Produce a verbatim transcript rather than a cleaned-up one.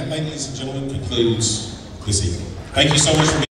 that, ladies and gentlemen, concludes this evening. Thank you so much for being